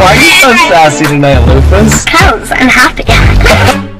Why are you so sassy tonight, Loofus? Cause I'm happy.